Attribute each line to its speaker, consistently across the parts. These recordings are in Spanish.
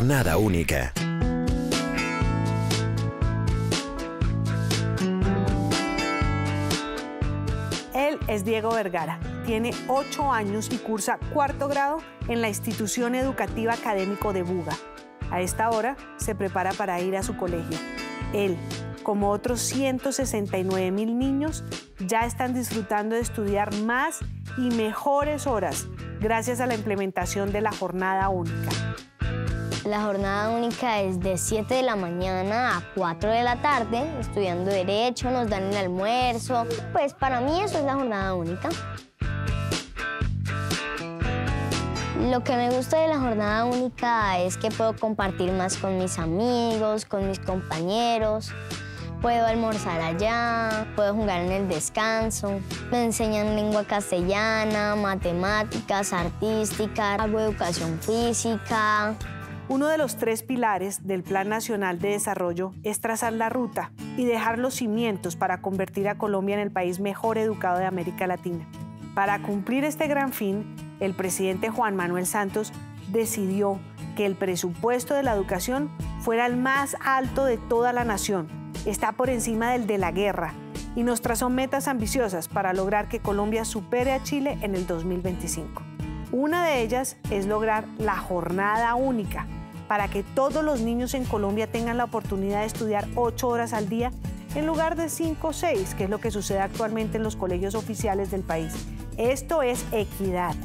Speaker 1: jornada única.
Speaker 2: Él es Diego Vergara, tiene 8 años y cursa 4º grado en la institución educativa académico de Buga. A esta hora se prepara para ir a su colegio. Él, como otros 169.000 niños, ya están disfrutando de estudiar más y mejores horas gracias a la implementación de la jornada única.
Speaker 3: La jornada única es de 7 de la mañana a 4 de la tarde, estudiando Derecho, nos dan el almuerzo. Pues para mí eso es la jornada única. Lo que me gusta de la jornada única es que puedo compartir más con mis amigos, con mis compañeros. Puedo almorzar allá, puedo jugar en el descanso. Me enseñan lengua castellana, matemáticas, artística, hago educación física.
Speaker 2: Uno de los 3 pilares del Plan Nacional de Desarrollo es trazar la ruta y dejar los cimientos para convertir a Colombia en el país mejor educado de América Latina. Para cumplir este gran fin, el presidente Juan Manuel Santos decidió que el presupuesto de la educación fuera el más alto de toda la nación. Está por encima del de la guerra y nos trazó metas ambiciosas para lograr que Colombia supere a Chile en el 2025. Una de ellas es lograr la jornada única, para que todos los niños en Colombia tengan la oportunidad de estudiar 8 horas al día en lugar de 5 o 6, que es lo que sucede actualmente en los colegios oficiales del país. Esto es equidad.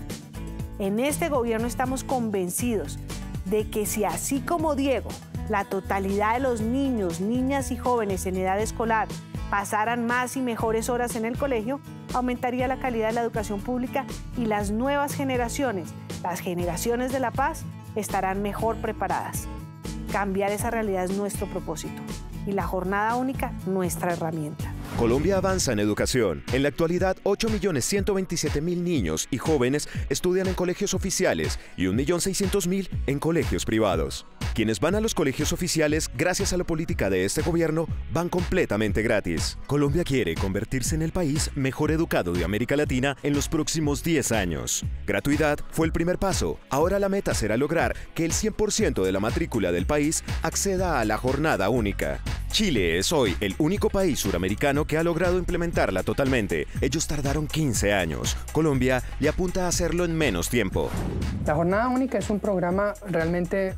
Speaker 2: En este gobierno estamos convencidos de que si así como Diego, la totalidad de los niños, niñas y jóvenes en edad escolar pasaran más y mejores horas en el colegio, aumentaría la calidad de la educación pública y las nuevas generaciones, las generaciones de la paz, estarán mejor preparadas. Cambiar esa realidad es nuestro propósito y la jornada única nuestra herramienta.
Speaker 1: Colombia avanza en educación. En la actualidad, 8.127.000 niños y jóvenes estudian en colegios oficiales y 1.600.000 en colegios privados. Quienes van a los colegios oficiales, gracias a la política de este gobierno, van completamente gratis. Colombia quiere convertirse en el país mejor educado de América Latina en los próximos 10 años. Gratuidad fue el primer paso. Ahora la meta será lograr que el 100% de la matrícula del país acceda a la jornada única. Chile es hoy el único país suramericano que ha logrado implementarla totalmente. Ellos tardaron 15 años. Colombia le apunta a hacerlo en menos tiempo.
Speaker 4: La jornada única es un programa realmente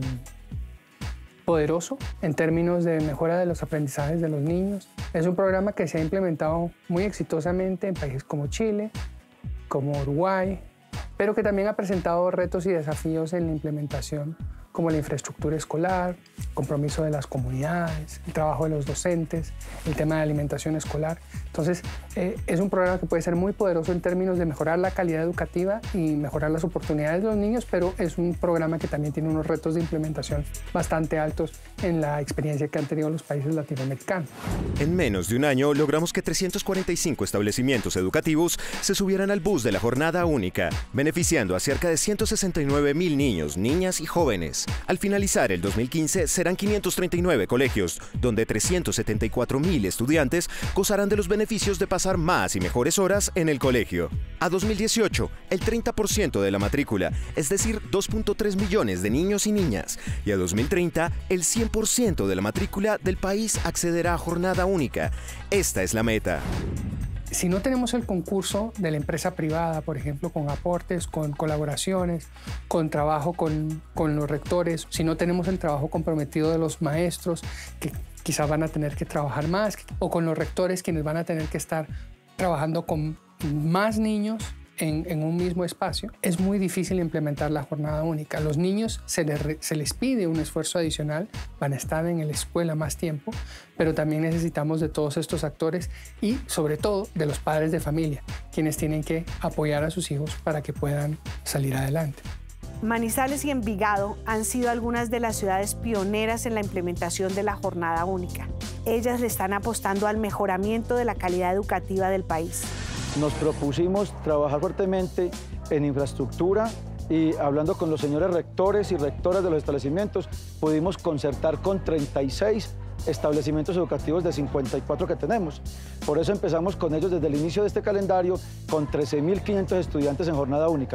Speaker 4: poderoso en términos de mejora de los aprendizajes de los niños. Es un programa que se ha implementado muy exitosamente en países como Chile, como Uruguay, pero que también ha presentado retos y desafíos en la implementación, como la infraestructura escolar, el compromiso de las comunidades, el trabajo de los docentes, el tema de alimentación escolar. Entonces, es un programa que puede ser muy poderoso en términos de mejorar la calidad educativa y mejorar las oportunidades de los niños, pero es un programa que también tiene unos retos de implementación bastante altos en la experiencia que han tenido los países latinoamericanos.
Speaker 1: En menos de un año, logramos que 345 establecimientos educativos se subieran al bus de la jornada única, beneficiando a cerca de 169.000 niños, niñas y jóvenes. Al finalizar el 2015, serán 539 colegios, donde 374.000 estudiantes gozarán de los beneficios de pasar más y mejores horas en el colegio. A 2018, el 30% de la matrícula, es decir, 2.3 millones de niños y niñas. Y a 2030, el 100% de la matrícula del país accederá a jornada única. Esta es la meta.
Speaker 4: Si no tenemos el concurso de la empresa privada, por ejemplo, con aportes, con colaboraciones, con trabajo con los rectores, si no tenemos el trabajo comprometido de los maestros, que quizás van a tener que trabajar más, o con los rectores, quienes van a tener que estar trabajando con más niños en un mismo espacio, es muy difícil implementar la jornada única. A los niños se les pide un esfuerzo adicional, van a estar en la escuela más tiempo, pero también necesitamos de todos estos actores y sobre todo de los padres de familia, quienes tienen que apoyar a sus hijos para que puedan salir adelante.
Speaker 2: Manizales y Envigado han sido algunas de las ciudades pioneras en la implementación de la jornada única. Ellas le están apostando al mejoramiento de la calidad educativa del país.
Speaker 5: Nos propusimos trabajar fuertemente en infraestructura y hablando con los señores rectores y rectoras de los establecimientos, pudimos concertar con 36 establecimientos educativos de 54 que tenemos. Por eso empezamos con ellos desde el inicio de este calendario con 13.500 estudiantes en jornada única.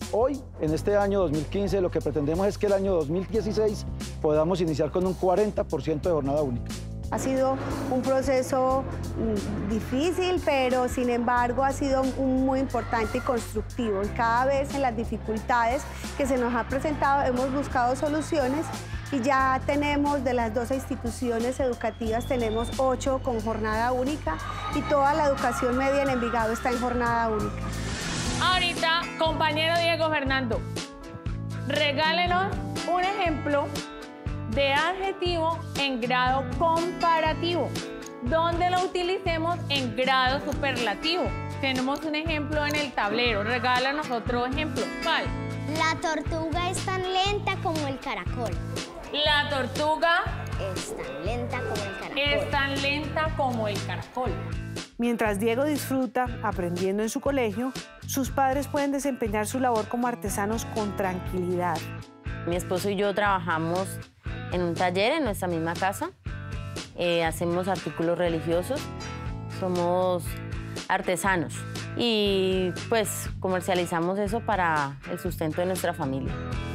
Speaker 5: Hoy, en este año 2015, lo que pretendemos es que el año 2016 podamos iniciar con un 40% de jornada única.
Speaker 6: Ha sido un proceso difícil, pero sin embargo ha sido muy importante y constructivo. Y cada vez en las dificultades que se nos ha presentado hemos buscado soluciones y ya tenemos de las 12 instituciones educativas, tenemos 8 con jornada única y toda la educación media en Envigado está en jornada única.
Speaker 7: Ahorita, compañero Diego Fernando, regálenos un ejemplo de adjetivo en grado comparativo, donde lo utilicemos en grado superlativo. Tenemos un ejemplo en el tablero, regálanos otro ejemplo. ¿Cuál?
Speaker 3: La tortuga es tan lenta como el caracol.
Speaker 7: La tortuga
Speaker 3: es tan lenta como el caracol.
Speaker 7: Es tan lenta como el caracol.
Speaker 2: Mientras Diego disfruta aprendiendo en su colegio, sus padres pueden desempeñar su labor como artesanos con tranquilidad.
Speaker 8: Mi esposo y yo trabajamos en un taller en nuestra misma casa. Hacemos artículos religiosos, somos artesanos y pues comercializamos eso para el sustento de nuestra familia.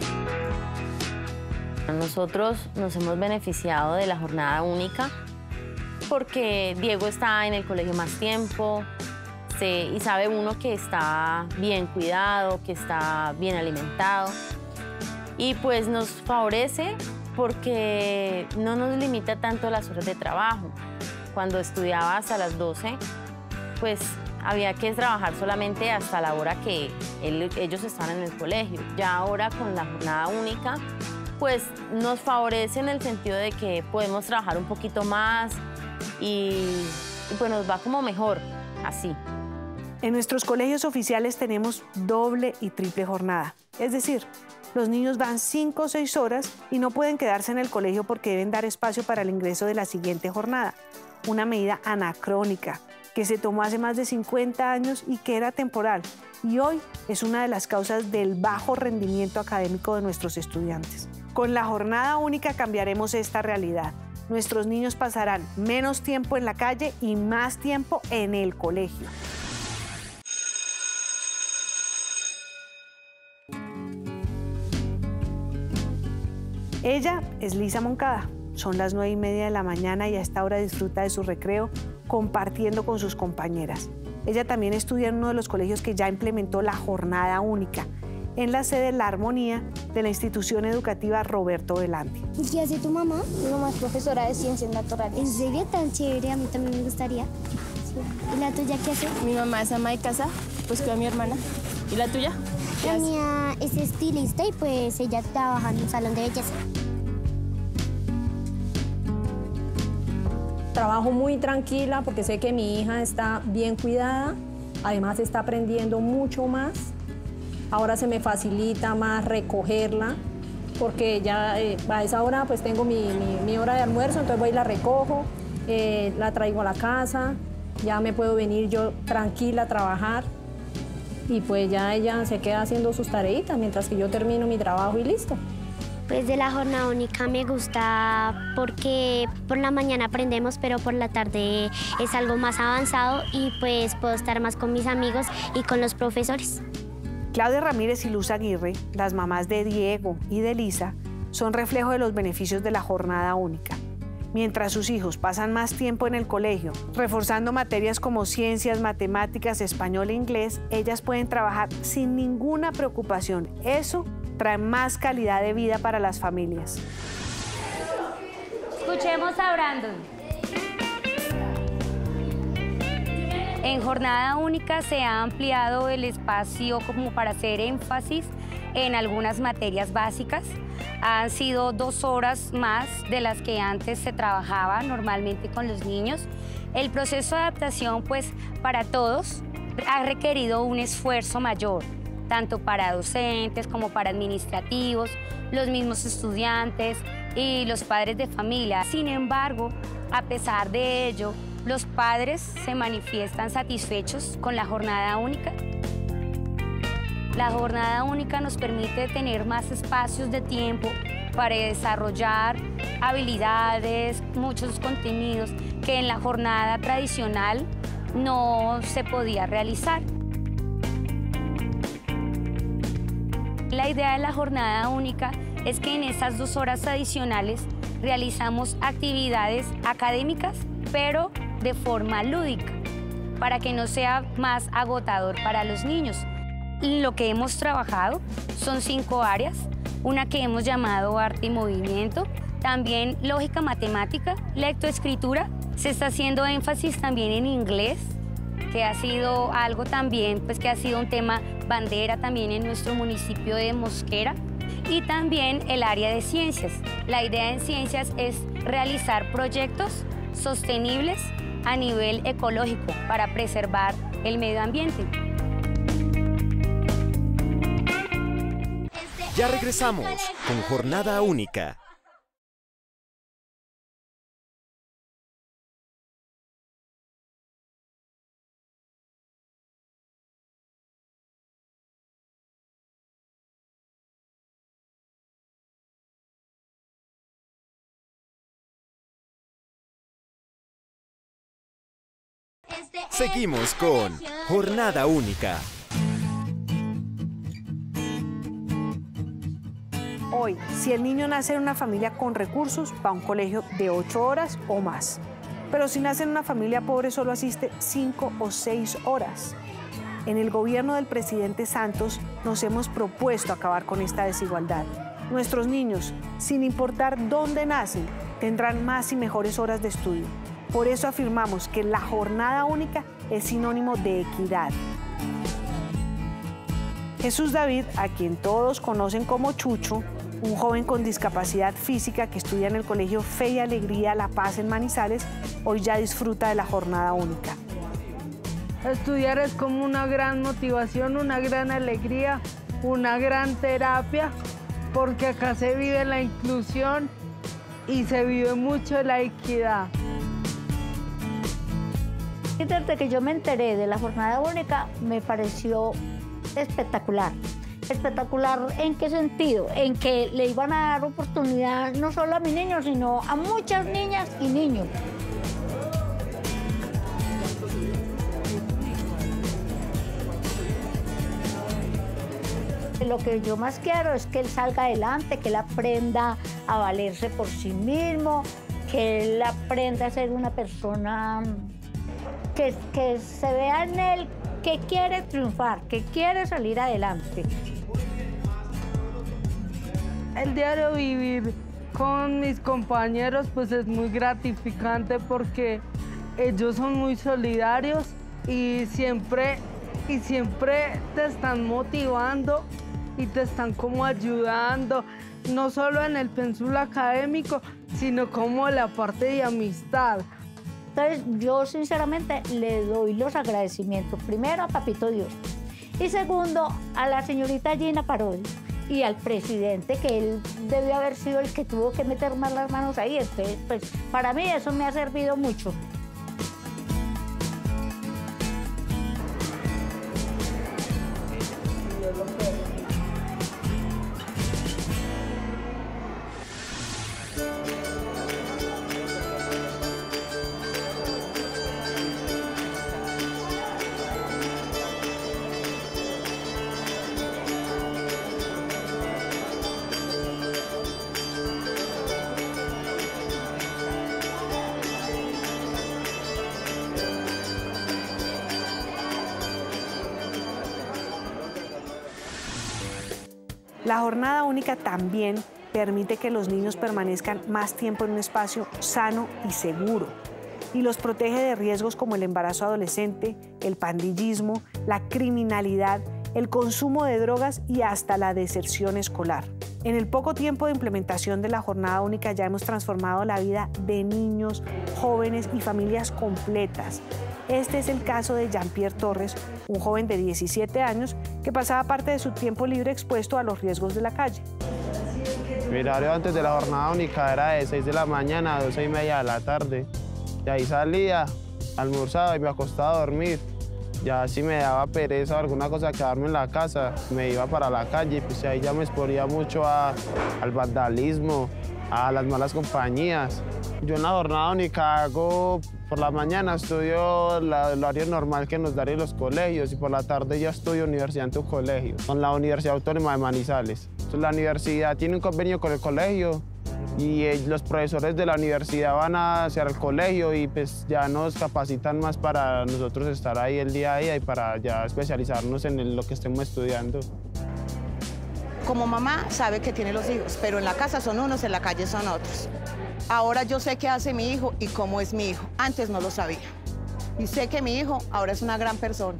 Speaker 8: Nosotros nos hemos beneficiado de la jornada única porque Diego está en el colegio más tiempo y sabe uno que está bien cuidado, que está bien alimentado y pues nos favorece porque no nos limita tanto las horas de trabajo. Cuando estudiaba hasta las 12, pues había que trabajar solamente hasta la hora que ellos estaban en el colegio. Ya ahora con la jornada única, pues nos favorece en el sentido de que podemos trabajar un poquito más y pues nos va como mejor, así.
Speaker 2: En nuestros colegios oficiales tenemos doble y triple jornada, es decir, los niños van 5 o 6 horas y no pueden quedarse en el colegio porque deben dar espacio para el ingreso de la siguiente jornada. Una medida anacrónica que se tomó hace más de 50 años y que era temporal. Y hoy es una de las causas del bajo rendimiento académico de nuestros estudiantes. Con la jornada única cambiaremos esta realidad. Nuestros niños pasarán menos tiempo en la calle y más tiempo en el colegio. Ella es Lisa Moncada. Son las 9:30 de la mañana y a esta hora disfruta de su recreo compartiendo con sus compañeras. Ella también estudia en uno de los colegios que ya implementó la jornada única, en la sede La Armonía de la institución educativa Roberto Velandia.
Speaker 3: ¿Y qué hace tu mamá? Mi mamá es profesora de ciencias naturales. ¿En serio? Tan chévere, a mí también me gustaría. Sí. ¿Y la tuya qué hace?
Speaker 9: Mi mamá es ama de casa, pues cuida a mi hermana. ¿Y la tuya?
Speaker 3: La mía es estilista y pues ella trabaja en un salón de belleza.
Speaker 10: Trabajo muy tranquila porque sé que mi hija está bien cuidada, además está aprendiendo mucho más. Ahora se me facilita más recogerla porque ya a esa hora pues tengo mi hora de almuerzo, entonces voy y la recojo, la traigo a la casa, ya me puedo venir yo tranquila a trabajar y pues ya ella se queda haciendo sus tareitas mientras que yo termino mi trabajo y listo.
Speaker 3: Pues de la jornada única me gusta porque por la mañana aprendemos, pero por la tarde es algo más avanzado y pues puedo estar más con mis amigos y con los profesores.
Speaker 2: Claudia Ramírez y Luz Aguirre, las mamás de Diego y de Lisa, son reflejo de los beneficios de la jornada única. Mientras sus hijos pasan más tiempo en el colegio, reforzando materias como ciencias, matemáticas, español e inglés, ellas pueden trabajar sin ninguna preocupación. Eso trae más calidad de vida para las familias.
Speaker 11: Escuchemos a Brandon. En jornada única se ha ampliado el espacio como para hacer énfasis en algunas materias básicas. Han sido 2 horas más de las que antes se trabajaba normalmente con los niños. El proceso de adaptación, pues, para todos ha requerido un esfuerzo mayor, tanto para docentes como para administrativos, los mismos estudiantes y los padres de familia. Sin embargo, a pesar de ello, los padres se manifiestan satisfechos con la jornada única. La jornada única nos permite tener más espacios de tiempo para desarrollar habilidades, muchos contenidos que en la jornada tradicional no se podía realizar. la idea de la jornada única es que en esas 2 horas adicionales realizamos actividades académicas, pero de forma lúdica, para que no sea más agotador para los niños. Lo que hemos trabajado son 5 áreas, una que hemos llamado arte y movimiento, también lógica matemática, lectoescritura, se está haciendo énfasis también en inglés, que ha sido algo también, pues que ha sido un tema bandera también en nuestro municipio de Mosquera, y también el área de ciencias. La idea en ciencias es realizar proyectos sostenibles a nivel ecológico para preservar el medio ambiente.
Speaker 1: Ya regresamos con Jornada Única. Seguimos con Jornada Única.
Speaker 2: Hoy, si el niño nace en una familia con recursos, va a un colegio de 8 horas o más. Pero si nace en una familia pobre, solo asiste 5 o 6 horas. En el gobierno del presidente Santos nos hemos propuesto acabar con esta desigualdad. Nuestros niños, sin importar dónde nacen, tendrán más y mejores horas de estudio. Por eso afirmamos que la jornada única es sinónimo de equidad. Jesús David, a quien todos conocen como Chucho, un joven con discapacidad física que estudia en el Colegio Fe y Alegría La Paz en Manizales, hoy ya disfruta de la jornada única.
Speaker 12: Estudiar es como una gran motivación, una gran alegría, una gran terapia, porque acá se vive la inclusión y se vive mucho la equidad.
Speaker 13: Desde que yo me enteré de la jornada única, me pareció espectacular. ¿Espectacular en qué sentido? En que le iban a dar oportunidad no solo a mis niños, sino a muchas niñas y niños. Lo que yo más quiero es que él salga adelante, que él aprenda a valerse por sí mismo, que él aprenda a ser una persona que se vea en él que quiere triunfar, que quiere salir adelante.
Speaker 12: El diario vivir con mis compañeros pues es muy gratificante porque ellos son muy solidarios y siempre te están motivando y te están como ayudando, no solo en el pénsul académico, sino como la parte de amistad.
Speaker 13: Entonces, yo sinceramente le doy los agradecimientos, primero a Papito Dios, y segundo a la señorita Gina Parodi y al presidente, que él debió haber sido el que tuvo que meter más las manos ahí. Entonces, pues, para mí eso me ha servido mucho.
Speaker 2: La jornada única también permite que los niños permanezcan más tiempo en un espacio sano y seguro y los protege de riesgos como el embarazo adolescente, el pandillismo, la criminalidad, el consumo de drogas y hasta la deserción escolar. En el poco tiempo de implementación de la jornada única ya hemos transformado la vida de niños, jóvenes y familias completas. Este es el caso de Jean-Pierre Torres, un joven de 17 años que pasaba parte de su tiempo libre expuesto a los riesgos de la calle.
Speaker 14: Mi horario antes de la jornada única era de 6 de la mañana a 12:30 de la tarde. De ahí salía, almorzaba y me acostaba a dormir. Ya si me daba pereza o alguna cosa quedarme en la casa, me iba para la calle y pues ahí ya me exponía mucho al vandalismo, a las malas compañías. Yo en la jornada única hago, por la mañana estudio el horario normal que nos dan en los colegios y por la tarde ya estudio universidad en tu colegio, con la Universidad Autónoma de Manizales. Entonces, la universidad tiene un convenio con el colegio y los profesores de la universidad van hacia el colegio y pues ya nos capacitan más para nosotros estar ahí el día a día y para ya especializarnos en lo que estemos estudiando.
Speaker 15: Como mamá sabe que tiene los hijos, pero en la casa son unos, en la calle son otros. Ahora yo sé qué hace mi hijo y cómo es mi hijo. Antes no lo sabía. Y sé que mi hijo ahora es una gran persona.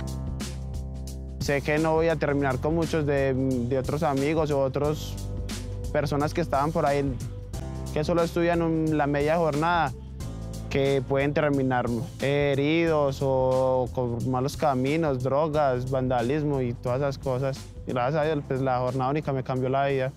Speaker 14: Sé que no voy a terminar con muchos de otros amigos o otras personas que estaban por ahí, que solo estudian la media jornada, que pueden terminar heridos o con malos caminos, drogas, vandalismo y todas esas cosas. Y gracias a Dios, pues, la jornada única me cambió la vida.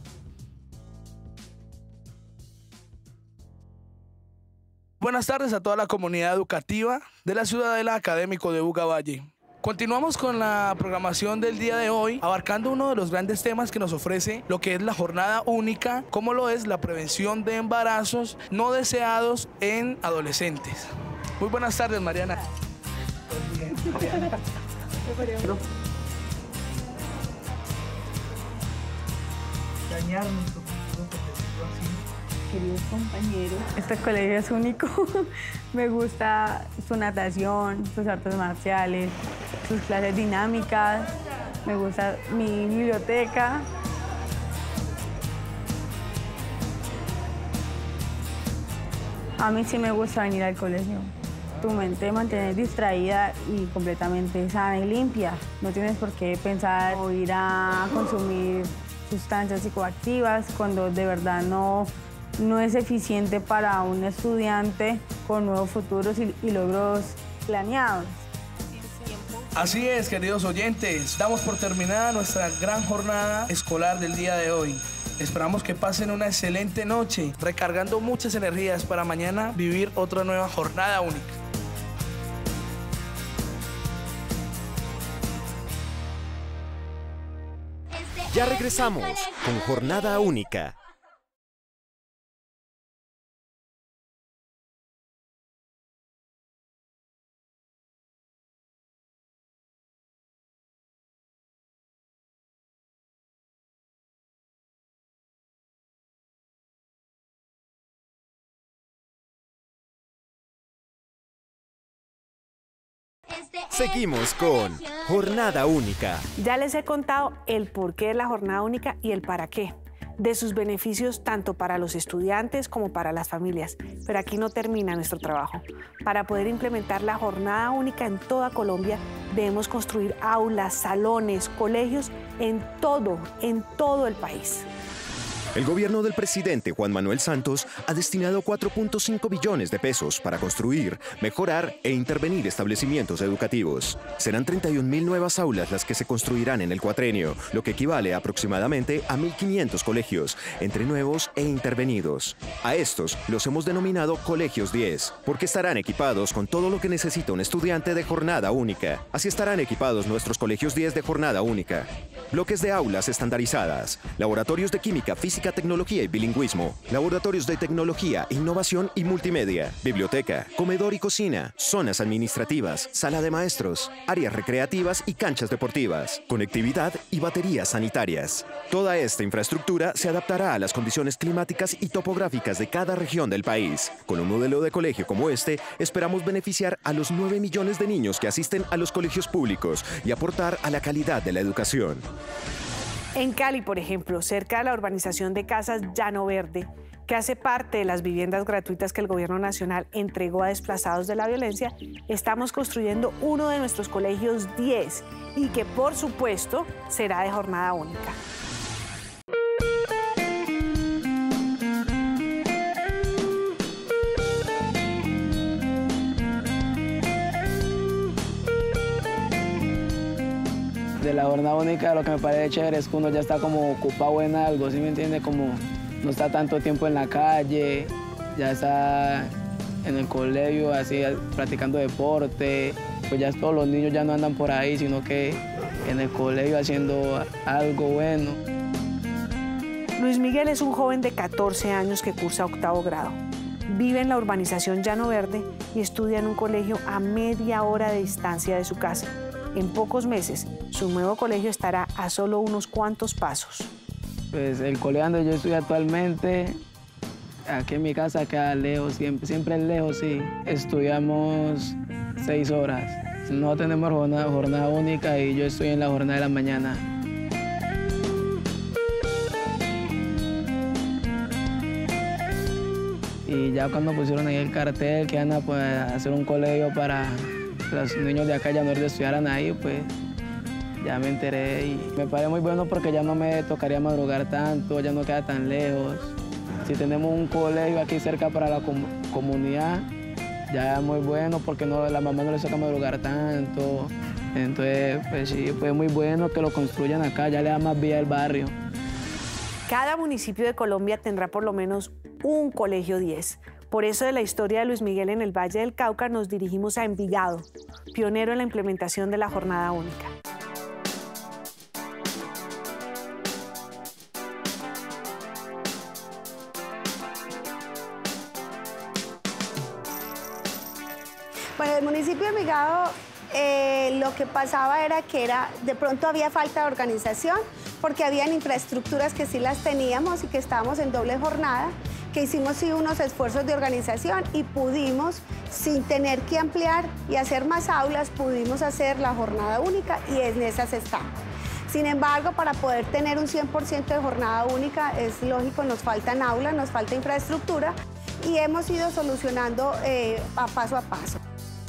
Speaker 16: Buenas tardes a toda la comunidad educativa de la Ciudadela Académico de Buga Valle. Continuamos con la programación del día de hoy, abarcando uno de los grandes temas que nos ofrece lo que es la jornada única, como lo es la prevención de embarazos no deseados en adolescentes. Muy buenas tardes, Mariana.
Speaker 17: Queridos compañeros, este colegio es único. Me gusta su natación, sus artes marciales, sus clases dinámicas. Me gusta mi biblioteca. A mí sí me gusta venir al colegio. Tu mente mantener distraída y completamente sana y limpia. No tienes por qué pensar o ir a consumir sustancias psicoactivas cuando de verdad no es eficiente para un estudiante con nuevos futuros y logros planeados.
Speaker 16: Así es, queridos oyentes, damos por terminada nuestra gran jornada escolar del día de hoy. Esperamos que pasen una excelente noche, recargando muchas energías para mañana vivir otra nueva jornada única.
Speaker 1: Ya regresamos con Jornada Única. Seguimos con Jornada Única.
Speaker 2: Ya les he contado el porqué de la jornada única y el para qué, de sus beneficios tanto para los estudiantes como para las familias. Pero aquí no termina nuestro trabajo. Para poder implementar la jornada única en toda Colombia, debemos construir aulas, salones, colegios en todo el país.
Speaker 1: El gobierno del presidente Juan Manuel Santos ha destinado 4.5 billones de pesos para construir, mejorar e intervenir establecimientos educativos. Serán 31.000 nuevas aulas las que se construirán en el cuatrenio, lo que equivale aproximadamente a 1.500 colegios, entre nuevos e intervenidos. A estos los hemos denominado Colegios 10, porque estarán equipados con todo lo que necesita un estudiante de jornada única. Así estarán equipados nuestros Colegios 10 de jornada única. Bloques de aulas estandarizadas, laboratorios de química, física, tecnología y bilingüismo, laboratorios de tecnología, innovación y multimedia, biblioteca, comedor y cocina, zonas administrativas, sala de maestros, áreas recreativas y canchas deportivas, conectividad y baterías sanitarias. Toda esta infraestructura se adaptará a las condiciones climáticas y topográficas de cada región del país. Con un modelo de colegio como este, esperamos beneficiar a los 9 millones de niños que asisten a los colegios públicos y aportar a la calidad de la educación.
Speaker 2: En Cali, por ejemplo, cerca de la urbanización de Casas Llano Verde, que hace parte de las viviendas gratuitas que el Gobierno Nacional entregó a desplazados de la violencia, estamos construyendo uno de nuestros Colegios 10 y que, por supuesto, será de jornada única.
Speaker 18: De la jornada única, lo que me parece chévere es que uno ya está como ocupado en algo, ¿sí me entiende? Como no está tanto tiempo en la calle, ya está en el colegio así practicando deporte, pues ya todos los niños ya no andan por ahí, sino que en el colegio haciendo algo bueno.
Speaker 2: Luis Miguel es un joven de 14 años que cursa 8º grado. Vive en la urbanización Llano Verde y estudia en un colegio a media hora de distancia de su casa. En pocos meses, su nuevo colegio estará a solo unos cuantos pasos.
Speaker 18: Pues el colegio donde yo estoy actualmente, aquí en mi casa queda lejos, siempre es lejos, sí. Estudiamos 6 horas. No tenemos jornada única y yo estoy en la jornada de la mañana. Y ya cuando pusieron ahí el cartel que iban a hacer un colegio para los niños de acá, ya no estudiaran ahí, pues ya me enteré y me parece muy bueno porque ya no me tocaría madrugar tanto, ya no queda tan lejos. Si tenemos un colegio aquí cerca para la comunidad, ya es muy bueno porque la mamá no les toca madrugar tanto. Entonces, pues sí, fue muy bueno que lo construyan acá, ya le da más vida al barrio.
Speaker 2: Cada municipio de Colombia tendrá por lo menos un colegio 10. Por eso de la historia de Luis Miguel en el Valle del Cauca nos dirigimos a Envigado, pionero en la implementación de la jornada única.
Speaker 6: Bueno, el municipio de Envigado lo que pasaba era que de pronto había falta de organización porque habían infraestructuras que sí las teníamos y que estábamos en doble jornada, que hicimos sí unos esfuerzos de organización y pudimos, sin tener que ampliar y hacer más aulas, pudimos hacer la jornada única y en esas estamos. Sin embargo, para poder tener un 100% de jornada única, es lógico, nos faltan aulas, nos falta infraestructura y hemos ido solucionando paso a paso.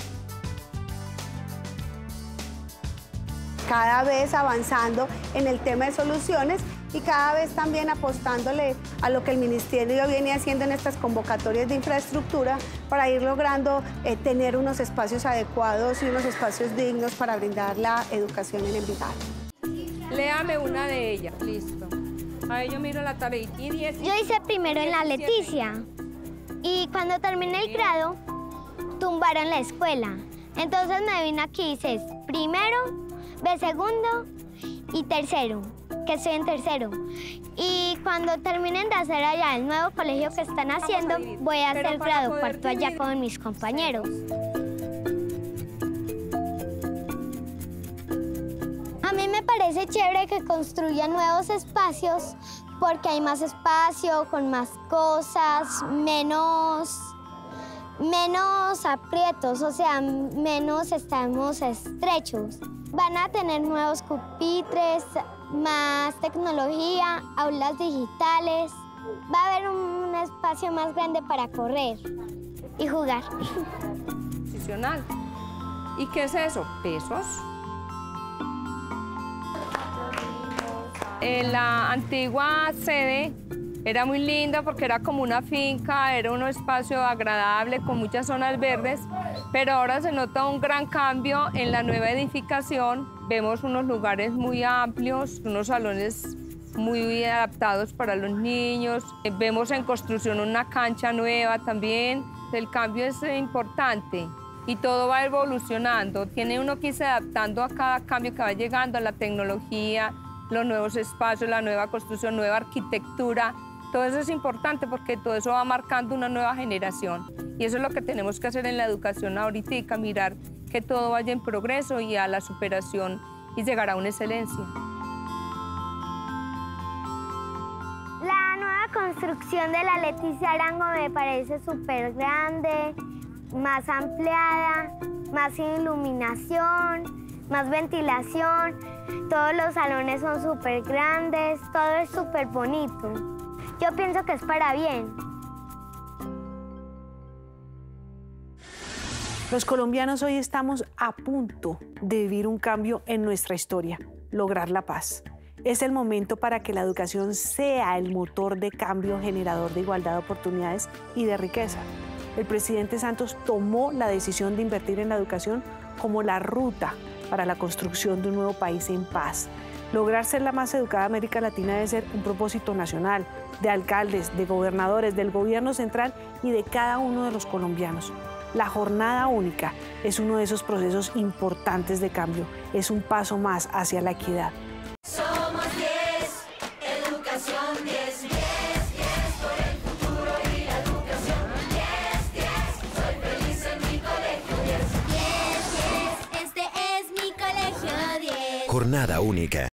Speaker 6: Cada vez avanzando en el tema de soluciones y cada vez también apostándole a lo que el Ministerio viene haciendo en estas convocatorias de infraestructura para ir logrando tener unos espacios adecuados y unos espacios dignos para brindar la educación en Envigado.
Speaker 19: Léame una de ellas, listo. Ahí yo miro la tarea.
Speaker 3: Yo hice primero en la Leticia y cuando terminé el grado, tumbaron la escuela. Entonces me vine aquí y hice primero, de segundo y tercero, que estoy en tercero. Y cuando terminen de hacer allá el nuevo colegio que están haciendo, voy a hacer grado cuarto allá con mis compañeros. A mí me parece chévere que construyan nuevos espacios porque hay más espacio, con más cosas, menos aprietos, o sea, menos estamos estrechos. Van a tener nuevos pupitres, más tecnología, aulas digitales. Va a haber un espacio más grande para correr y jugar.
Speaker 19: Adicional. ¿Y qué es eso? Pesos. En la antigua sede era muy linda porque era como una finca, era un espacio agradable con muchas zonas verdes, pero ahora se nota un gran cambio en la nueva edificación. Vemos unos lugares muy amplios, unos salones muy adaptados para los niños. Vemos en construcción una cancha nueva también. El cambio es importante y todo va evolucionando. Tiene uno que irse adaptando a cada cambio que va llegando, a la tecnología, los nuevos espacios, la nueva construcción, nueva arquitectura. Todo eso es importante porque todo eso va marcando una nueva generación. Y eso es lo que tenemos que hacer en la educación ahorita, mirar que todo vaya en progreso y a la superación y llegar a una excelencia.
Speaker 3: La nueva construcción de la Leticia Arango me parece súper grande, más ampliada, más iluminación, más ventilación. Todos los salones son súper grandes, todo es súper bonito. Yo pienso que es para bien.
Speaker 2: Los colombianos hoy estamos a punto de vivir un cambio en nuestra historia, lograr la paz. Es el momento para que la educación sea el motor de cambio generador de igualdad de oportunidades y de riqueza. El presidente Santos tomó la decisión de invertir en la educación como la ruta para la construcción de un nuevo país en paz. Lograr ser la más educada de América Latina debe ser un propósito nacional, de alcaldes, de gobernadores, del gobierno central y de cada uno de los colombianos. La jornada única es uno de esos procesos importantes de cambio, es un paso más hacia la equidad.
Speaker 20: Somos 10, educación 10.000.
Speaker 1: Jornada única.